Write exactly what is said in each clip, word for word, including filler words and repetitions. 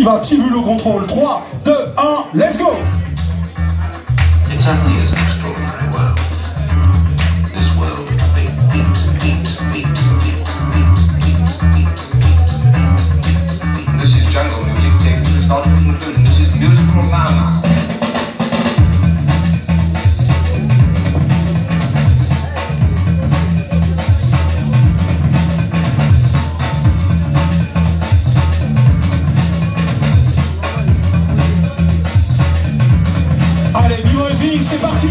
y va, tu vu le contrôle. trois, deux, un, let's go! It certainly is an extraordinary world. This world of beat, beat, beat, beat, beat, beat, beat, beat, beat. This is jungle music taken to its logical conclusion. This is musical mama. Allez, B-Boy Vink, c'est parti!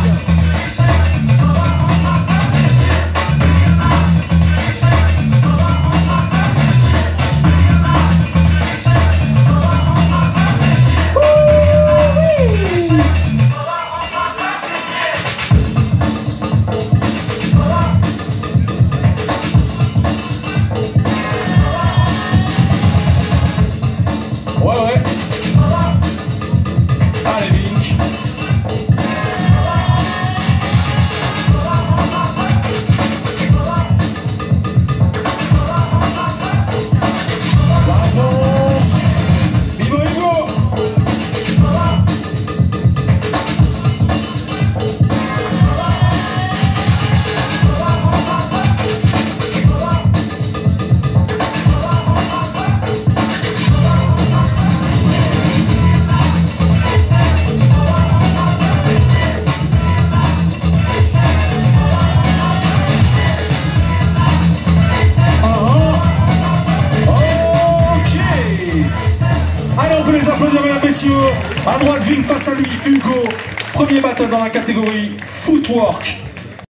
Ouais, ouais. Allez, Vink. Allez, on peut les applaudir, mesdames, messieurs. À droite, Vink, face à lui, Hugo. Premier battle dans la catégorie Footwork.